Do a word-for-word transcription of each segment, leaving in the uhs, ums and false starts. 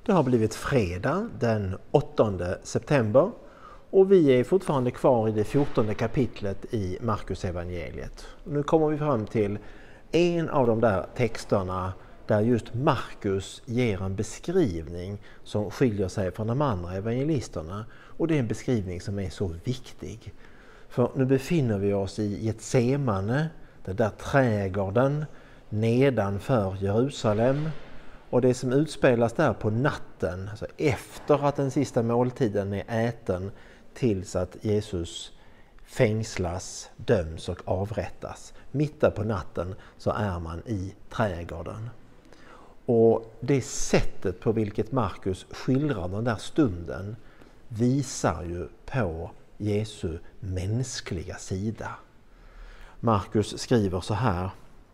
Det har blivit fredag den åttonde september och vi är fortfarande kvar i det fjortonde kapitlet i Markus evangeliet. Nu kommer vi fram till en av de där texterna där just Markus ger en beskrivning som skiljer sig från de andra evangelisterna, och det är en beskrivning som är så viktig. För nu befinner vi oss i Getsemane, den där trädgården nedanför Jerusalem, och det som utspelas där på natten, alltså efter att den sista måltiden är äten, tills att Jesus fängslas, döms och avrättas. Mitt där på natten så är man i trädgården. Och det sättet på vilket Markus skildrar den där stunden visar ju på Jesu mänskliga sida. Markus skriver så här: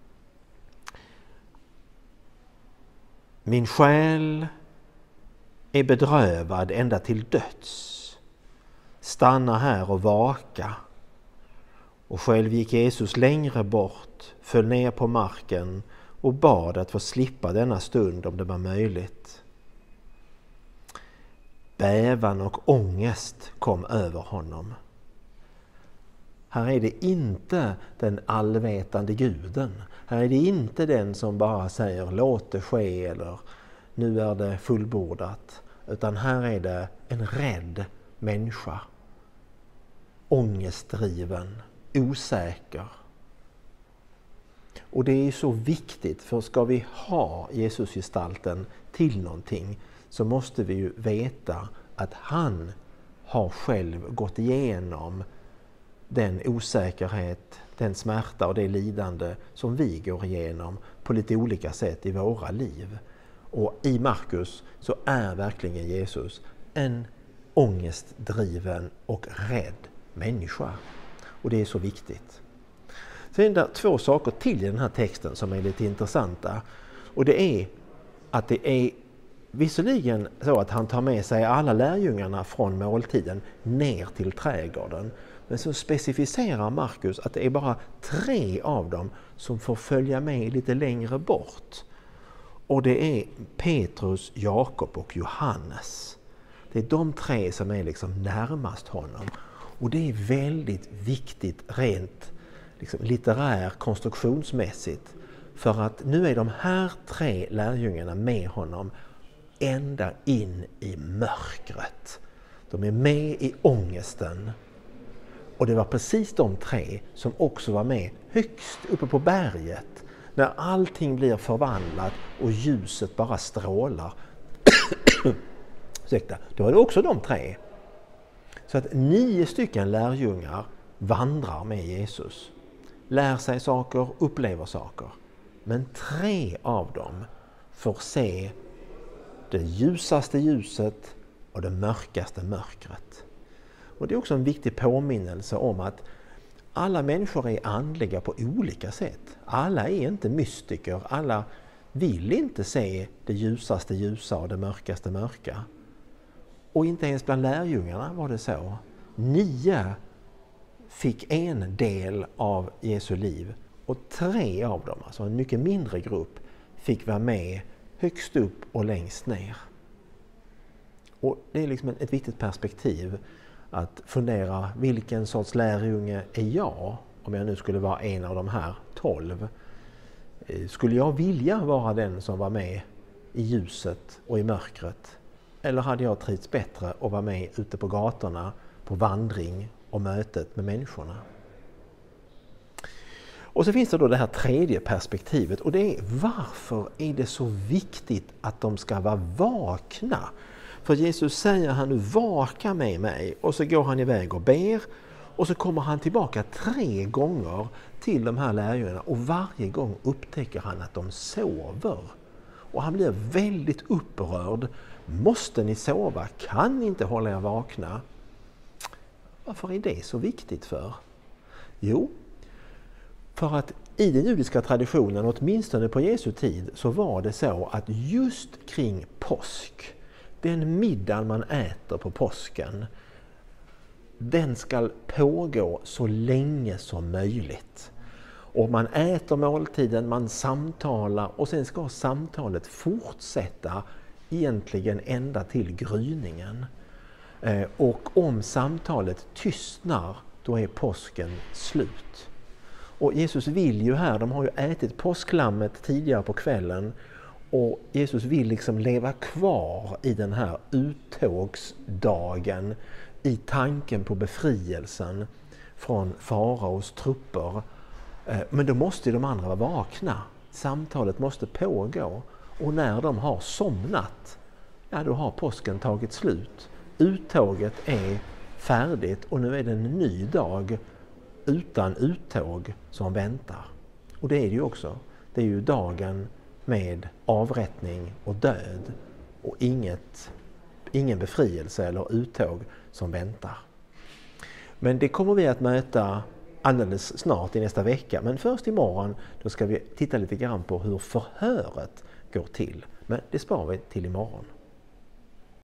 Min själ är bedrövad ända till döds. Stanna här och vaka. Och själv gick Jesus längre bort, föll ner på marken och bad att få slippa denna stund om det var möjligt. Bävan och ångest kom över honom. Här är det inte den allvetande guden. Här är det inte den som bara säger låt det ske eller nu är det fullbordat. Utan här är det en rädd människa. Ångestdriven, osäker. Och det är så viktigt, för ska vi ha Jesusgestalten till någonting så måste vi ju veta att han har själv gått igenom den osäkerhet, den smärta och det lidande som vi går igenom på lite olika sätt i våra liv. Och i Markus så är verkligen Jesus en ångestdriven och rädd människa. Och det är så viktigt. Sen är det två saker till i den här texten som är lite intressanta. Och det är att det är visserligen så att han tar med sig alla lärjungarna från måltiden ner till trädgården. Men så specificerar Markus att det är bara tre av dem som får följa med lite längre bort. Och det är Petrus, Jakob och Johannes. Det är de tre som är liksom närmast honom. Och det är väldigt viktigt rent liksom litterär konstruktionsmässigt. För att nu är de här tre lärjungarna med honom ända in i mörkret. De är med i ångesten. Och det var precis de tre som också var med högst uppe på berget. När allting blir förvandlat och ljuset bara strålar. Ursäkta, då var det också de tre. Så att nio stycken lärjungar vandrar med Jesus. Lär sig saker, upplever saker. Men tre av dem får se det ljusaste ljuset och det mörkaste mörkret. Och det är också en viktig påminnelse om att alla människor är andliga på olika sätt. Alla är inte mystiker. Alla vill inte se det ljusaste ljusa och det mörkaste mörka. Och inte ens bland lärjungarna var det så. Nio fick en del av Jesu liv och tre av dem, alltså en mycket mindre grupp, fick vara med högst upp och längst ner. Och det är liksom ett viktigt perspektiv att fundera, vilken sorts lärjunge är jag om jag nu skulle vara en av de här tolv? Skulle jag vilja vara den som var med i ljuset och i mörkret? Eller hade jag trivts bättre att vara med ute på gatorna, på vandring och mötet med människorna? Och så finns det då det här tredje perspektivet, och det är varför är det så viktigt att de ska vara vakna? För Jesus säger han nu vaka med mig, och så går han iväg och ber, och så kommer han tillbaka tre gånger till de här lärjungarna och varje gång upptäcker han att de sover. Och han blir väldigt upprörd. Måste ni sova? Kan ni inte hålla er vakna? Varför är det så viktigt för? Jo, för att i den judiska traditionen, åtminstone på Jesu tid, så var det så att just kring påsk, den middag man äter på påsken, den ska pågå så länge som möjligt. Och man äter måltiden, man samtalar och sen ska samtalet fortsätta egentligen ända till gryningen. Eh, och om samtalet tystnar, då är påsken slut. Och Jesus vill ju här, de har ju ätit påsklammet tidigare på kvällen, och Jesus vill liksom leva kvar i den här uttågsdagen, i tanken på befrielsen från faraos trupper. Men då måste de andra vara vakna. Samtalet måste pågå. Och när de har somnat, ja, då har påsken tagit slut. Uttåget är färdigt och nu är det en ny dag utan uttåg som väntar. Och det är det ju också. Det är ju dagen med avrättning och död och inget, ingen befrielse eller uttåg som väntar. Men det kommer vi att möta alldeles snart i nästa vecka. Men först imorgon då ska vi titta lite grann på hur förhöret går till. Men det sparar vi till imorgon.